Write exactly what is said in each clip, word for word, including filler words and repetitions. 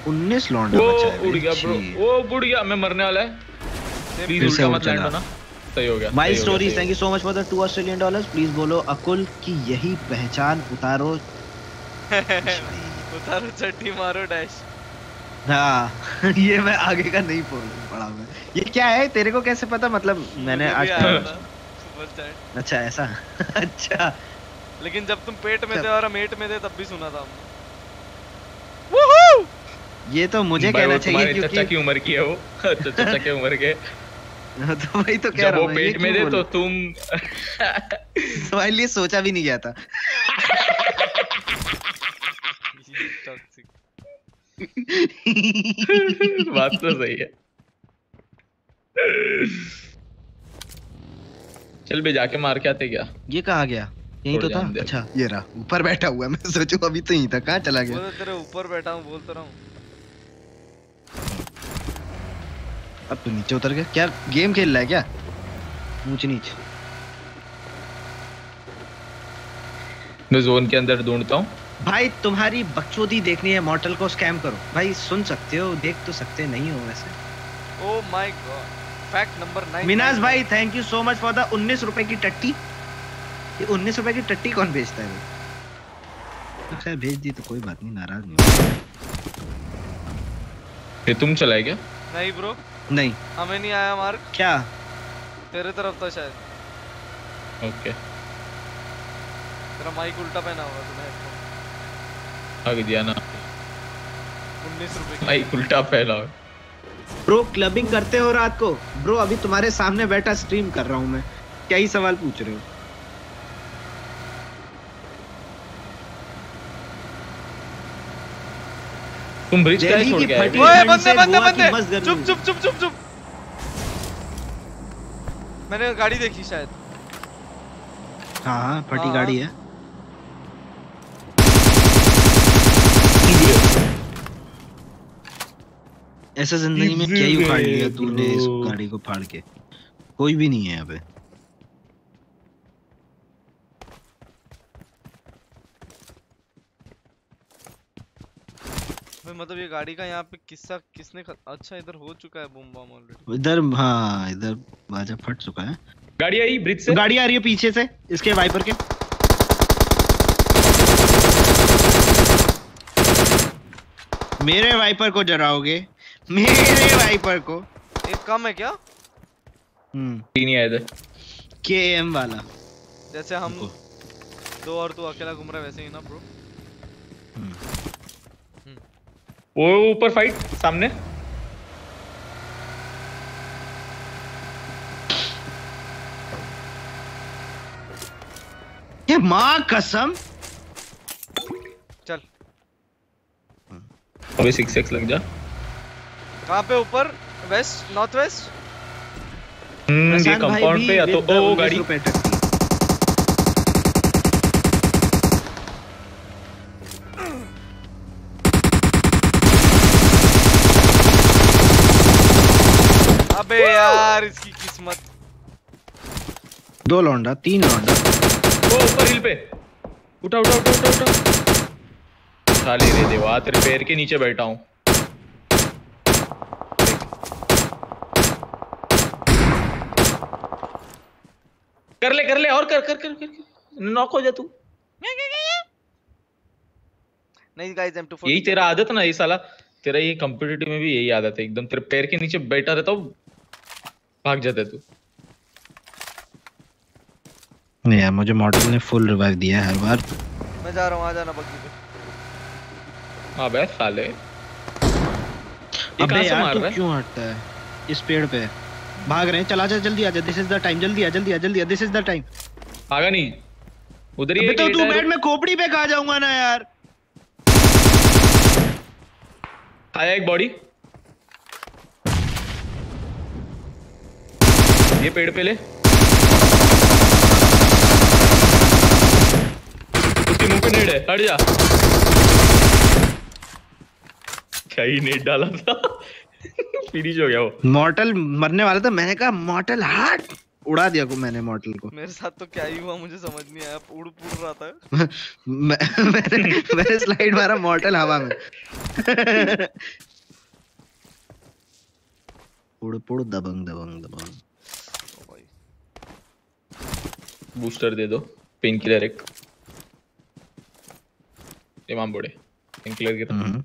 उन्नीस लौंडा बचा है। वो उड़ गया ब्रो, वो उड़ गया, मैं मरने वाला है। प्लीज उल्टा मत लैंड होना। सही हो गया। My stories, thank you so much for the two Australian dollars. Please बोलो अकुल की यही पहचान, उतारो उतारो चड्डी मारो डैश। हाँ ये मैं आगे का नहीं पढ़ा मैं। ये क्या है तेरे को कैसे पता? मतलब मैंने आज अच्छा ऐसा अच्छा, लेकिन जब तुम पेट में थे और मेट में थे तब भी सुना था हमने। ये तो मुझे कहना चाहिए क्योंकि चाचा की उम्र की है वो। चाचा की उम्र के तो वही तो कह रहा हूँ। जब वो पेट में थे तो तुम तुम्हारे लिए सोचा भी नहीं गया था। बात तो सही है। चल बे जाके मार के आते क्या? ये कहाँ गया? यहीं तो था। अच्छा ये रहा, ऊपर बैठा हुआ है। मैं सोचूं अभी तो यहीं था, कहाँ चला गया? बोल तेरे ऊपर बैठा हूँ, बोल तो रहा हूँ। अब तो नीचे उतर गया। क्या गेम खेल रहा है क्या? ऊंच नीच। मैं जोन के अंदर ढूंढता हूँ। भाई तुम्हारी बकचोदी देखनी है, मॉर्टल को स्कैम करो भाई। सुन सकते हो, देख तो सकते नहीं हो वैसे। Oh my god, fact number nine. Minaj भाई thank you so much for the उन्नीस रुपए की टट्टी। ये उन्नीस रुपए की टट्टी कौन बेचता है? अच्छा भेज दी तो कोई बात नहीं, नाराज नहीं। ये तुम चलाए क्या? नहीं ब्रो नहीं, हमें नहीं आया मार्क। क्या तेरे तरफ था शायद। ओके तेरा माइक उल्टा पहना हुआ तूने। आगे दिया ना। उन्नीस रुपए की माइक उल्टा पहना। ब्रो क्लबिंग करते हो रात को? ब्रो अभी तुम्हारे सामने बैठा स्ट्रीम कर रहा हूँ मैं, क्या ही सवाल पूछ रहे हो? तुम ब्रिज का छोड़ के आए? ओए बंदे बंदे बंदे, चुप चुप चुप चुप चुप। मैंने गाड़ी देखी शायद। हाँ हाँ फटी हाँ, गाड़ी है। ऐसा जिंदगी में क्या ही उखाड़ लिया तूने इस गाड़ी को फाड़ के? कोई भी नहीं है यहाँ पे। मतलब ये गाड़ी का यहाँ पे किस्सा किसने खत... अच्छा इधर हो चुका है बूम बम ऑलरेडी। इधर हाँ इधर बाजा फट चुका है। गाड़ी आई ब्रिज से। गाड़ी आ रही है पीछे से इसके वाइपर के। मेरे वाइपर को जराओगे? मेरे वाइपर को एक कम है क्या? हम्म तीन ही आए थे। के एम वाला। जैसे हम दो और तू अकेला घूम रहा है वैसे ही ना ब्रो। वो ऊपर फाइट सामने। ये माँ कसम। चल अबे सिक्स एक्स लग जा। कहाँ पे? ऊपर वेस्ट नॉर्थ वेस्ट। हम्म ये कंपाउंड पे या तो ओ गाड़ी। अबे यार इसकी किस्मत। दो लौंडा तीन लौंडा। वो ऊपर हिल पे। उठा उठा उठा उठा उठा। साले रे देवा तेरे पैर के नीचे बैठा हूँ। कर ले कर ले और कर कर कर कर नॉक हो जा तू। नहीं गाइस एम टू फोर। यही तेरा आदत ना ये साला। तेरा ये कॉम्पिटिटिव में भी यही आदत है एकदम। तेरे पैर के नीचे बैठा रहता हूँ, भाग जाता है तू। नहीं यार मुझे मॉडल ने फुल रिवाइव दिया है हर बार। मैं जा रहा हूँ, आ जाना बग्गी पे। हाँ बे साले। अबे यार तू क्यों हटता है? इस पेड़ पे भाग रहे हैं। चला जा जल्दी आजा। This is the time. जल्दी आ जल्दी आ जल्दी आ। This is the time. भागा नहीं उधर ही। अबे तो तू बैठ, मैं खोपड़ी पे कहाँ जाऊंगा ना यार। आया एक बॉडी। ये पेड़ पे ले। उसके मुंह पे नेड है, हट जा। क्या ही नेड डाला था। फिनिश हो गया वो। मॉर्टल मरने वाला था, मैंने कहा मॉर्टल हट। उड़ा दिया को मैंने मॉर्टल को। मेरे साथ तो क्या ही हुआ मुझे समझ नहीं आया, उड़ पुड़ रहा था। मैं, मैंने मैंने स्लाइड मारा, मॉर्टल हवा में। उड़ पुड़ दबंग दबंग दबंग। बूस्टर दे दो, पेन किलर एक। इमाम बोड़े पेन किलर की तरह।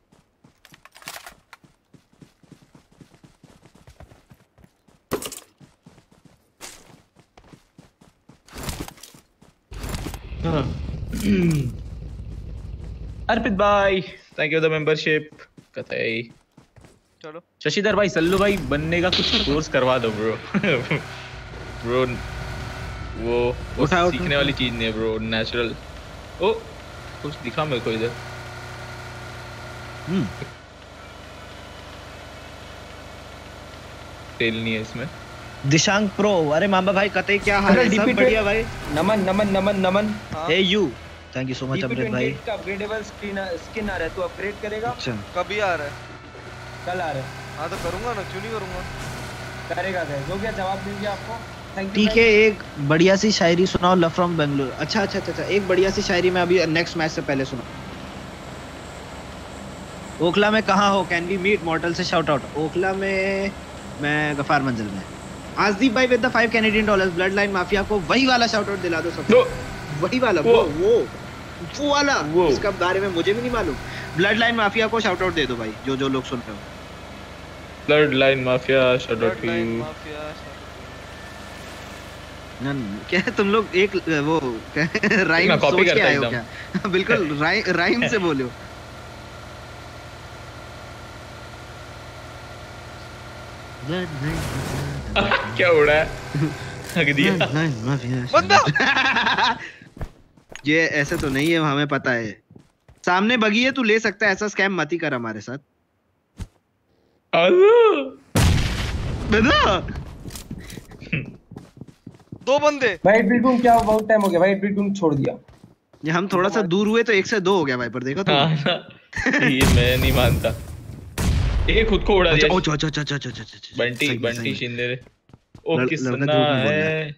अर्पित भाई थैंक यू द मेंबरशिप। कतई चलो शशिधर भाई, सल्लू भाई बनने का कुछ कोर्स करवा दो ब्रो। ब्रो वो, वो सीखने वाली चीज नहीं है ब्रो, नेचुरल। ओ कुछ दिखा मेरे को इधर। हम्म तेल नहीं है इसमें। दिशांक प्रो, अरे मामा भाई कतई क्या हाल है? सब बढ़िया भाई। Naman Naman Naman Naman. Hey you, thank you so much Amrit भाई। का अपग्रेडेबल स्किन स्किन आ रहा है, तू अपग्रेड करेगा? अच्छा कभी आ रहा है? कल आ रहा है। हाँ तो करूंगा ना, क्यों नहीं करूंगा? करेगा गाइस, हो गया, जवाब दीजिए आपको। Thank you. ठीक है, एक बढ़िया सी शायरी सुनाओ, लव फ्रॉम बेंगलुरु। अच्छा अच्छा अच्छा, एक बढ़िया सी शायरी मैं अभी नेक्स्ट मैच से पहले सुना। ओखला में कहाँ हो, कैन वी मीट? मॉर्टल से शाउट आउट। ओखला में मैं गफार मंजिल में। आसदीप भाई with the five Canadian dollars. Blood line mafia को वही वाला शाउट आउट दिला दो सब। no. वही वाला वो वो वो वाला वो। इसका बारे में मुझे भी नहीं मालूम। ब्लड लाइन माफिया को शाउट आउट दे दो भाई, जो जो लोग सुन रहे हो। Blood line mafia shout out to you. क्या तुम लोग एक वो राइम सोच के आए हो क्या? बिल्कुल राइम से बोलो। क्या उड़ा है? हक दिया बंदा। ये ऐसे तो नहीं है, हमें पता है। सामने बगी है, तू ले सकता है, ऐसा स्कैम मत ही कर हमारे साथ। बंदा दो बंदे भाई बिल्कुल, क्या बहुत टाइम हो गया भाई, बिल्कुल छोड़ दिया। ये हम थोड़ा सा दूर हुए तो एक से दो हो गया भाई, पर देखा तो। ये मैं नहीं मानता। ये खुद को उड़ा दिया। अच्छा अच्छा अच्छा अच्छा अच्छा अच्छा। बंटी बंटी शिंदे रे। ओ किसना है?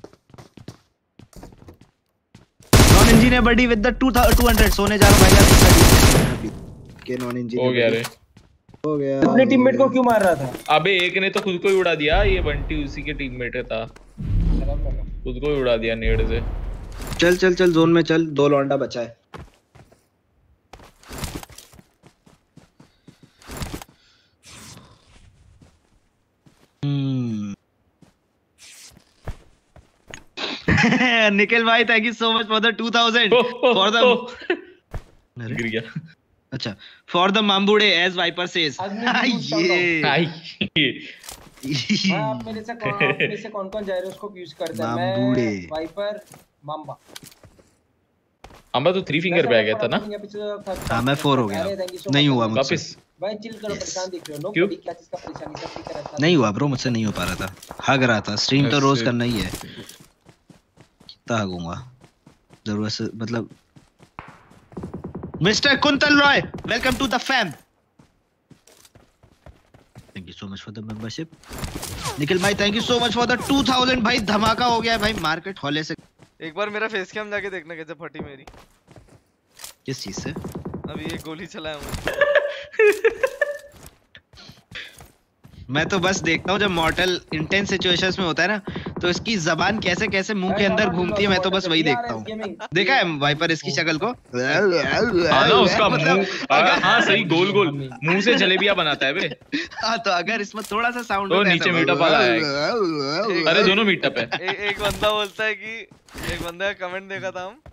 Non engineer buddy with the two hundred. सोने जा रहा हूं भाई के नॉन इंजीनियर। हो गया रे, हो गया। अपने टीममेट को क्यों मार रहा था? अबे एक ने तो खुद को ही उड़ा दिया। ये बंटी उसी के टीममेट था, खुद को ही उड़ा दिया नेड से। चल चल चल जोन में चल, दो लौंडा बचा है। निखिल भाई thank you so much for the two thousand for the गिर गया। अच्छा, फॉर द मामबुड़े एज वाइपर सेज। ये आप मेरे से कौन आप मेरे से कौन-कौन जायरोस्कोप यूज करता है? मैं वाइपर माम्बा। माम्बा तो थ्री फिंगर पे आ गया था ना? हां मैं फोर हो गया, नहीं हुआ मुझसे। वापस भाई चिल करो, परेशान दिख रहे हो। नो बड़ी क्या चीज का परेशानी, सब ठीक रहता है। नहीं हुआ ब्रो, मुझसे नहीं हो पा रहा था, हग रहा था। स्ट्रीम तो रोज करना ही है, कितना हगूंगा जरूरत से, मतलब। Mister Kuntal Roy welcome to the fam, thank you so much for the membership. Nikhil भाई thank you so much for the two thousand. भाई धमाका हो गया है भाई मार्केट हॉले से। एक बार मेरा फेस कैम जाके देखना कैसे फटी मेरी। किस चीज से? अभी एक गोली चलाया मैं। मैं तो बस देखता हूँ जब मॉर्टल इंटेंस सिचुएशंस में होता है ना, तो इसकी जबान कैसे कैसे मुंह के अंदर घूमती है, मैं तो बस वही देखता हूँ। देखा है वाइपर इसकी शक्ल को? हाँ ना, उसका मुंह, हाँ सही, गोल गोल मुंह से जलेबियां बनाता है बे। हाँ तो अगर इसमें थोड़ा सा साउंड तो नीचे मीटअप वाला है। अरे दोनों मीटअप है। ए, एक बंदा बोलता है कि एक बंदा का कमेंट देखा था हम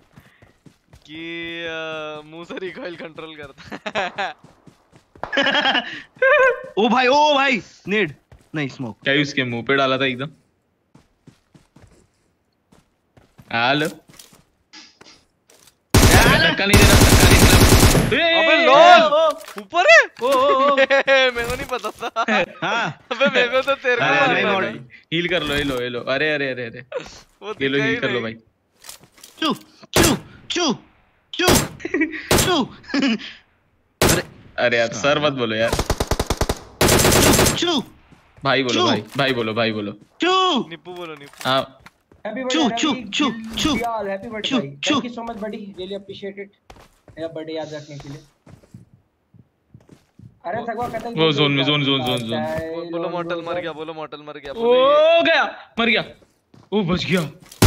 कि मुंह से रिकॉइल कंट्रोल करता है। ओ भाई ओ भाई नेड नहीं स्मोक। क्या उसके मुंह पे डाला था एकदम? हेलो धक्का नहीं देना, धक्का नहीं देना। अबे लॉल ऊपर है। ओ ओ मेरे को नहीं पता था। हां अबे मेरे को तो तेरे को मारना है। हील कर लो, लो लो। अरे अरे अरे अरे ये लो, हील कर लो भाई। चू चू चू चू चू। अरे यार सर मत बोलो यार। चू भाई बोलो भाई भाई बोलो भाई बोलो चू निप्पू बोलो निप्पू। हाँ हैप्पी चू बर्थडे चू चू चू हैप्पी बर्थडे चू, भाई, चू। Thank you so much buddy, really appreciate it मेरा बर्थडे याद रखने के लिए। अरे सगवा कहता है वो जोन में जोन जोन जोन जोन बो- बोलो मॉर्टल मर गया, बोलो मॉर्टल मर गया, ओ बोलो ये- गया मर गया ओ बच गया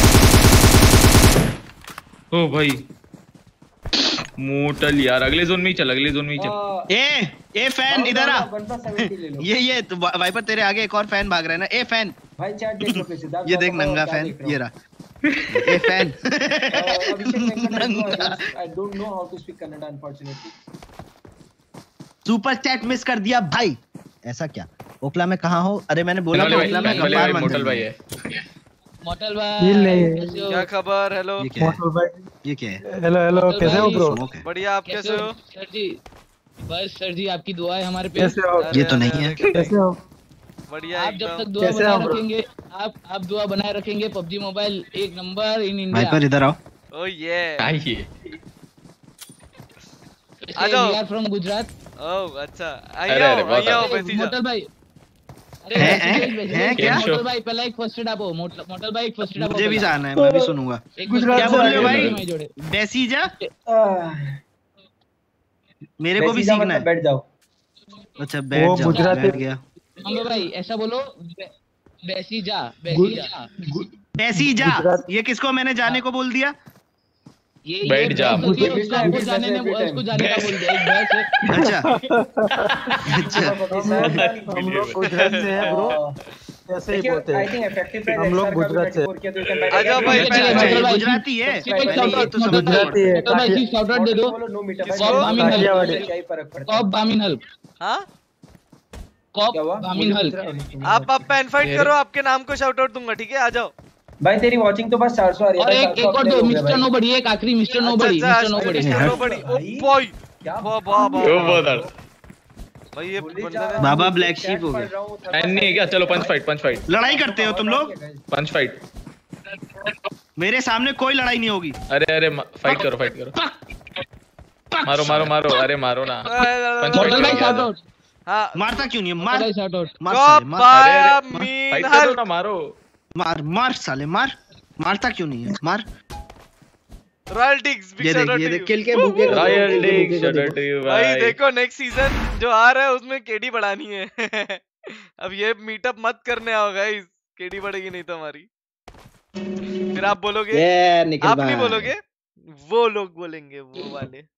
ओ भाई मोटल यार अगले जोन में ही चल अगले जोन में ही चल ए ए फैन इधर आ ले लो ये ये तो वा- वाइपर तेरे आगे एक और फैन भाग रहा है ना। ए फैन भाई चैट देख लो किसी दा ये देख नंगा फैन ये रहा a fan Abhishek Venkat, I don't know how to speak Kannada unfortunately. Super chat miss कर दिया भाई। ऐसा क्या ओखला में कहाँ हो? अरे मैंने बोला था ओखला में गब्बार मंदिर मोटल भाई में। है मोटल भाई कैसे हो? क्या खबर? हेलो ये क्या है? ये क्या है? हेलो हेलो मोटल कैसे हो भाई, ब्रो? स्मोक है। बढ़िया, आप कैसे हो? सर जी? बस सर जी आपकी दुआ है हमारे पे। कैसे हो? अरे, ये तो अरे, नहीं है। अरे, कैसे हो? बढ़िया आप जब तक एकदम। दुआ कैसे बनाए आप? रखेंगे आप आप दुआ बनाए रखेंगे पबजी मोबाइल एक नंबर इन इंडिया। वाइपर इधर आओ। ओ ये आइए आ जाओ। We are from Gujarat. Oh अच्छा, अरे, आइए अरे, बहुत आइए अच्छा। बेसी जा। मोटल भाई अरे हैं, बैसी हैं, जाइए, बैसी हैं, जाइए। क्या? मोटल भाई पहले एक फर्स्ट एड आप हो। मोटल मोटल भाई एक फर्स्ट एड आप हो मुझे भी पहले। जाना है, मैं भी सुनूंगा। एक गुजरात first क्या aid बोल रहे हो आप भाई? मैं जोड़े। बैसी जा, मेरे को भी बैसी जा सीखना मतलब है। बैठ जाओ। अच्छा बैठ वो जाओ, गुजराती- बैठ गया। अम्बे भाई ऐसा बोलो बै- बैसी जा बैसी जा। बैसी जा, गुजरात- ये किसको मैंने जाने को बोल दिया? ये ये बैठ जा। भैंस होती है, मुझे उसको आपको भी जाने ने every time. उसको जाने का बोल दिया। एक भैंस है। अच्छा अच्छा हम लोग गुजरात से हैं ब्रो, ऐसे ही बोलते आई हैं। थिंक इफेक्टिव प्राइस हम लोग गुजरात से। आ जाओ भाई, ठीक है, पहले ठीक है, अच्छा, ये भाई, गुजराती है। ठीक है, पहले shout ये out, तो shout समझ out, में गुजराती है। मोटल भाई जी shout out दे दो। बोलो नो मीटर किसको? कॉप बामिन हल्क काठियावाड़ी। क्या ही फर्क पड़ता कॉप बामिन हल्क हाँ कॉप क्या हुआ? बामिन हल्क। आप आप पेन फाइट करो, आपके नाम को शाउट आउट दूंगा, ठीक है? आ जाओ। भाई तेरी वाचिंग तो बस चार सौ आ रही है और भाई, एक चार सौ एक और अपने दो हो गए मिस्टर भाई। नोबडी एक आखिरी मिस्टर अच्छा, नोबडी अच्छा, mister nobody. Mister nobody. Oh boy, क्या वाह वाह वाह ओ वाह। बहुत हर भाई ये भूल ही बंदे जा ने रहा बाबा हूँ, black चैट sheep हो पढ़ गया। रहा हूँ, थक नहीं है क्या? चलो पंच फाइट पंच फाइट लड़ाई करते हो तुम लोग? Punch fight. मेरे सामने कोई लड़ाई नहीं होगी। अरे अरे फाइट करो फाइट करो। मारो मारो मारो अरे मारो ना पंच मोटल भाई फाइट शाउट आउट हाँ, मारता क्यों नहीं है? मोटल मार भाई शाउट आउट। मार कॉप साले, मार अरे, अरे, बामिन फाइट करो हल्क। ना मारो मार मार साले मार। मारता क्यों नहीं है? मार। रॉयल डिग्स, बिग ये शाउट देख आउट ये टू देख यू। किल के बुके को रॉयल किल के डिग बुके को शाउट देखो। आउट टू यू भाई भाई। देखो नेक्स्ट सीजन जो आ रहा है उसमें केडी बढ़ानी है। अब ये मीटअप मत करने आओ गाइस, केडी बढ़ेगी नहीं तो हमारी। फिर आप बोलोगे, ये निखिल आप नहीं भाई। बोलोगे, वो लोग बोलेंगे, वो वाले।